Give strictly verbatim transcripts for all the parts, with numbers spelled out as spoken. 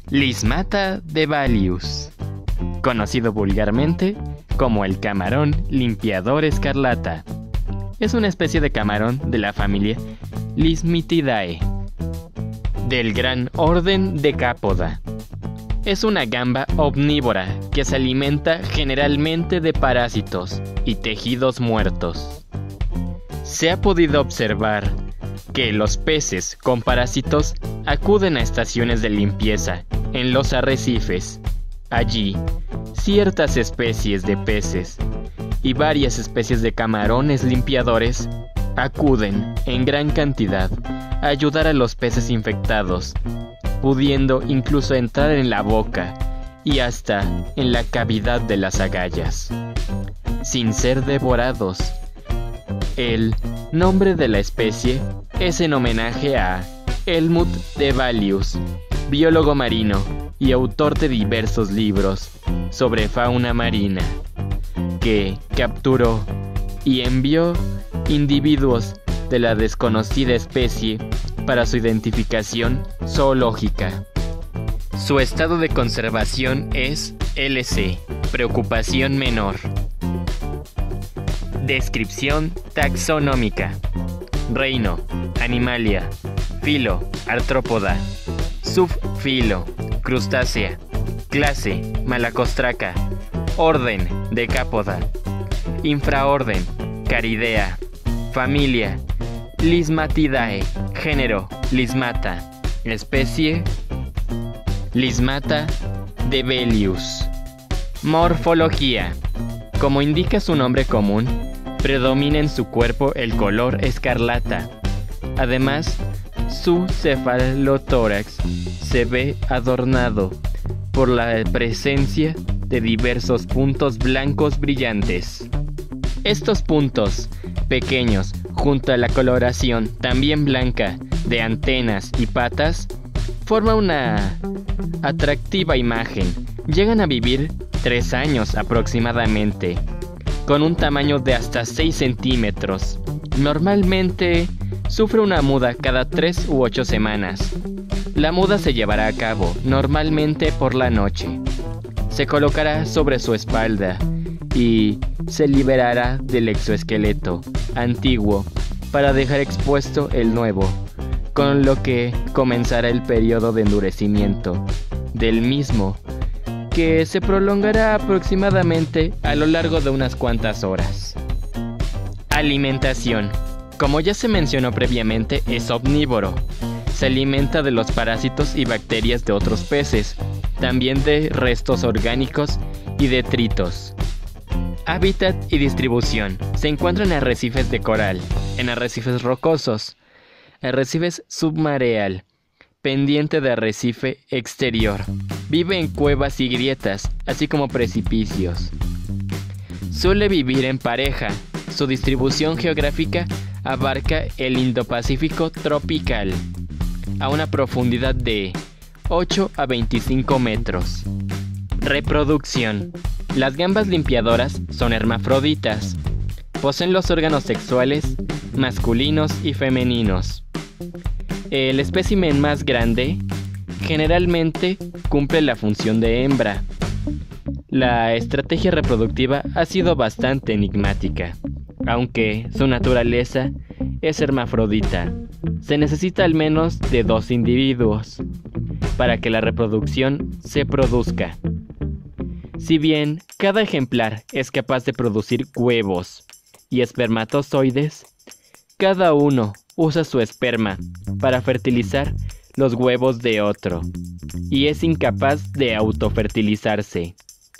Lismata de Valius, conocido vulgarmente como el camarón limpiador escarlata. Es una especie de camarón de la familia Lismatidae, del gran orden Decápoda. Es una gamba omnívora que se alimenta generalmente de parásitos y tejidos muertos. Se ha podido observar que los peces con parásitos acuden a estaciones de limpieza en los arrecifes. Allí, ciertas especies de peces y varias especies de camarones limpiadores acuden en gran cantidad a ayudar a los peces infectados, pudiendo incluso entrar en la boca y hasta en la cavidad de las agallas, sin ser devorados. El nombre de la especie es en homenaje a Helmut de Valius, biólogo marino y autor de diversos libros sobre fauna marina, que capturó y envió individuos de la desconocida especie para su identificación zoológica. Su estado de conservación es L C, preocupación menor. Descripción taxonómica: reino, Animalia. Filo, Artrópoda. Subfilo, Crustácea. Clase, Malacostraca. Orden, Decápoda. Infraorden, Caridea. Familia, Lismatidae. Género, Lismata. Especie, Lismata de Valius. Morfología: como indica su nombre común, predomina en su cuerpo el color escarlata. Además, su cefalotórax se ve adornado por la presencia de diversos puntos blancos brillantes. Estos puntos, pequeños, junto a la coloración también blanca de antenas y patas, forman una atractiva imagen. Llegan a vivir tres años aproximadamente, con un tamaño de hasta seis centímetros. Normalmente sufre una muda cada tres u ocho semanas. La muda se llevará a cabo normalmente por la noche. Se colocará sobre su espalda y se liberará del exoesqueleto antiguo para dejar expuesto el nuevo, con lo que comenzará el periodo de endurecimiento del mismo, que se prolongará aproximadamente a lo largo de unas cuantas horas. Alimentación: como ya se mencionó previamente, es omnívoro. Se alimenta de los parásitos y bacterias de otros peces, también de restos orgánicos y detritos. Hábitat y distribución: se encuentra en arrecifes de coral, en arrecifes rocosos, arrecifes submareal, pendiente de arrecife exterior. Vive en cuevas y grietas, así como precipicios. Suele vivir en pareja. Su distribución geográfica abarca el Indo-Pacífico tropical, a una profundidad de ocho a veinticinco metros. Reproducción: las gambas limpiadoras son hermafroditas. Poseen los órganos sexuales masculinos y femeninos. El espécimen más grande generalmente cumple la función de hembra. La estrategia reproductiva ha sido bastante enigmática, aunque su naturaleza es hermafrodita. Se necesita al menos de dos individuos para que la reproducción se produzca. Si bien cada ejemplar es capaz de producir huevos y espermatozoides, cada uno usa su esperma para fertilizar los huevos de otro y es incapaz de autofertilizarse,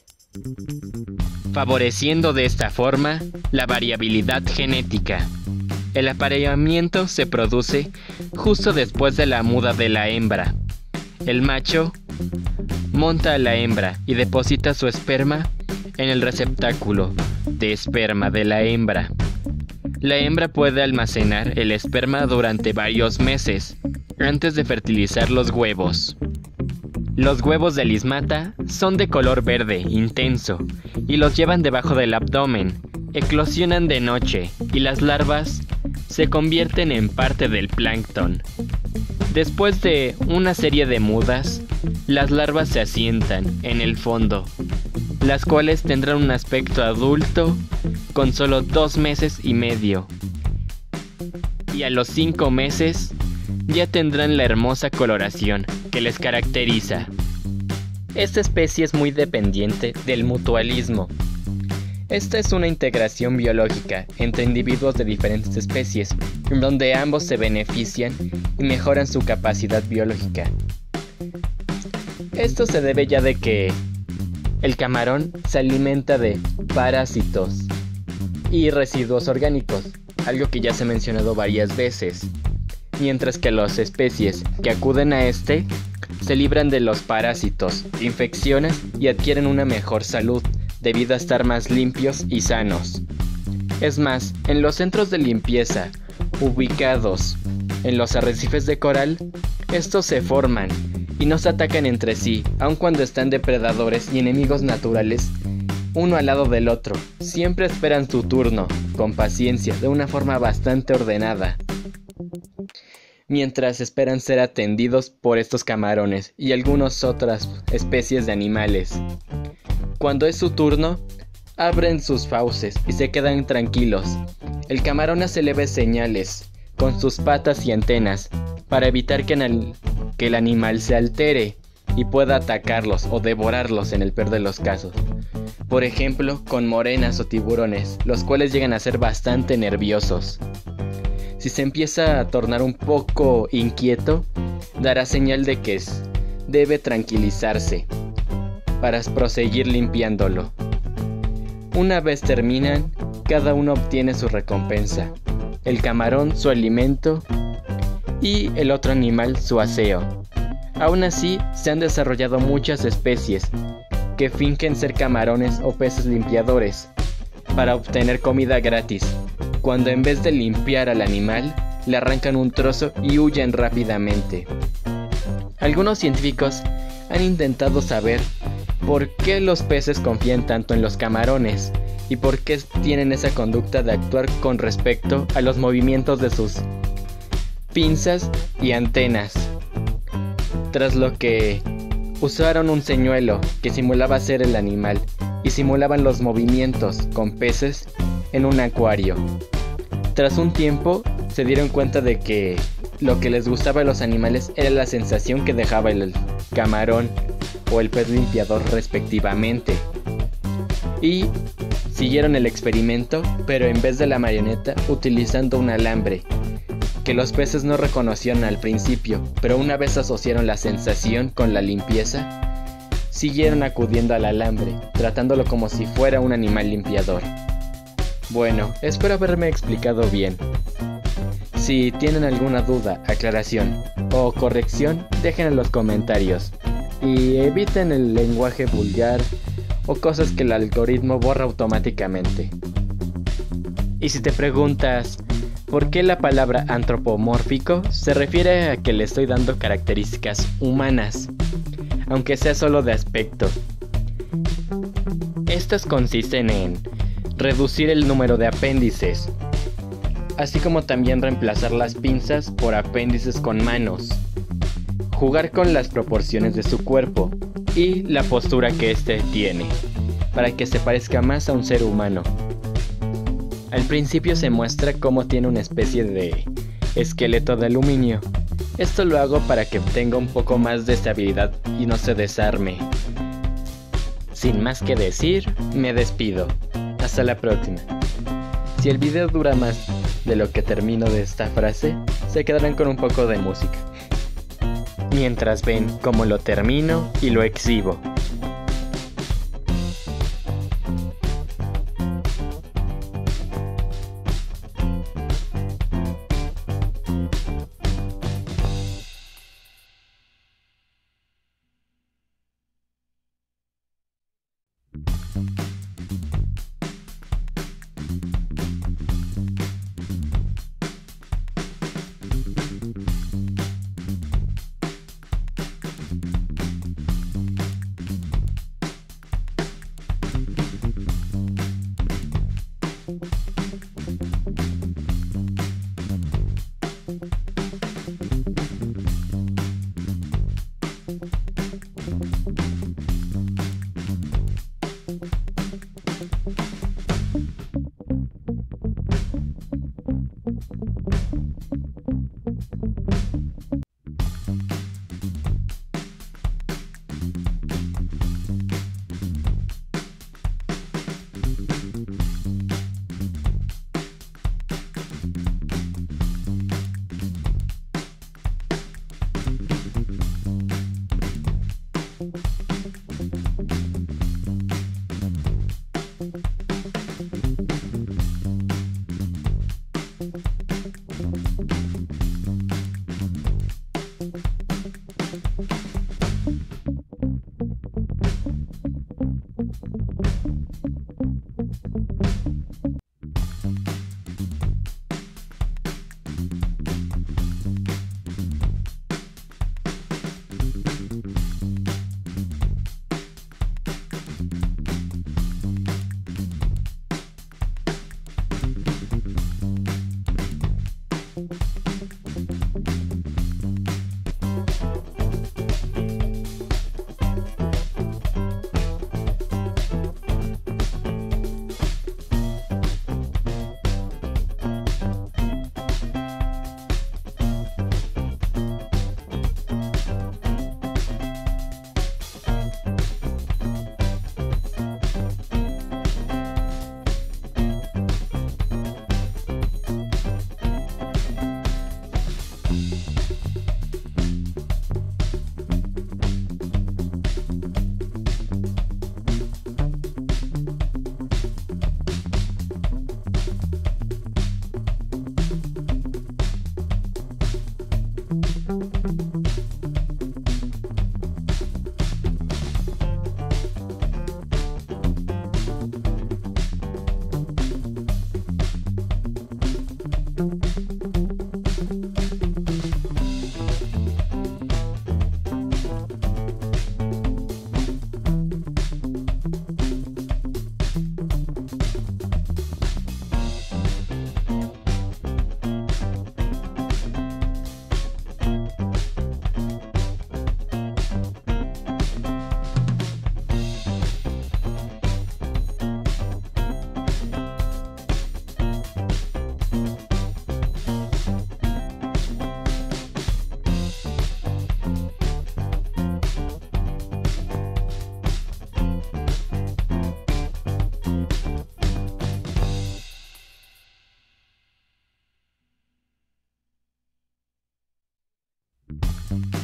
favoreciendo de esta forma la variabilidad genética. El apareamiento se produce justo después de la muda de la hembra. El macho monta a la hembra y deposita su esperma en el receptáculo de esperma de la hembra. La hembra puede almacenar el esperma durante varios meses antes de fertilizar los huevos. Los huevos de Lismata son de color verde intenso y los llevan debajo del abdomen. Eclosionan de noche y las larvas se convierten en parte del plancton. Después de una serie de mudas, las larvas se asientan en el fondo, las cuales tendrán un aspecto adulto con solo dos meses y medio. Y a los cinco meses ya tendrán la hermosa coloración que les caracteriza. Esta especie es muy dependiente del mutualismo. Esta es una integración biológica entre individuos de diferentes especies, donde ambos se benefician y mejoran su capacidad biológica. Esto se debe ya de que el camarón se alimenta de parásitos y residuos orgánicos, algo que ya se ha mencionado varias veces, mientras que las especies que acuden a este se libran de los parásitos, infecciones y adquieren una mejor salud debido a estar más limpios y sanos. Es más, en los centros de limpieza ubicados en los arrecifes de coral, estos se forman y no se atacan entre sí, aun cuando están depredadores y enemigos naturales uno al lado del otro. Siempre esperan su turno, con paciencia, de una forma bastante ordenada, mientras esperan ser atendidos por estos camarones y algunas otras especies de animales. Cuando es su turno, abren sus fauces y se quedan tranquilos. El camarón hace leves señales con sus patas y antenas para evitar que, el, que el animal se altere y pueda atacarlos o devorarlos en el peor de los casos. Por ejemplo, con morenas o tiburones, los cuales llegan a ser bastante nerviosos. Si se empieza a tornar un poco inquieto, dará señal de que debe tranquilizarse para proseguir limpiándolo. Una vez terminan, cada uno obtiene su recompensa. El camarón su alimento y el otro animal su aseo. Aún así, se han desarrollado muchas especies que fingen ser camarones o peces limpiadores para obtener comida gratis, cuando en vez de limpiar al animal, le arrancan un trozo y huyen rápidamente. Algunos científicos han intentado saber por qué los peces confían tanto en los camarones y por qué tienen esa conducta de actuar con respecto a los movimientos de sus pinzas y antenas, tras lo que usaron un señuelo que simulaba ser el animal y simulaban los movimientos con peces en un acuario. Tras un tiempo se dieron cuenta de que lo que les gustaba a los animales era la sensación que dejaba el camarón o el pez limpiador respectivamente, y siguieron el experimento, pero en vez de la marioneta utilizando un alambre que los peces no reconocieron al principio, pero una vez asociaron la sensación con la limpieza, siguieron acudiendo al alambre, tratándolo como si fuera un animal limpiador. Bueno, espero haberme explicado bien. Si tienen alguna duda, aclaración o corrección, dejen en los comentarios y eviten el lenguaje vulgar o cosas que el algoritmo borra automáticamente. Y si te preguntas ¿por qué la palabra antropomórfico? Se refiere a que le estoy dando características humanas, aunque sea solo de aspecto. Estas consisten en reducir el número de apéndices, así como también reemplazar las pinzas por apéndices con manos, jugar con las proporciones de su cuerpo y la postura que éste tiene, para que se parezca más a un ser humano. Al principio se muestra cómo tiene una especie de esqueleto de aluminio. Esto lo hago para que tenga un poco más de estabilidad y no se desarme. Sin más que decir, me despido. Hasta la próxima. Si el video dura más de lo que termino de esta frase, se quedarán con un poco de música, mientras ven cómo lo termino y lo exhibo. Thank you.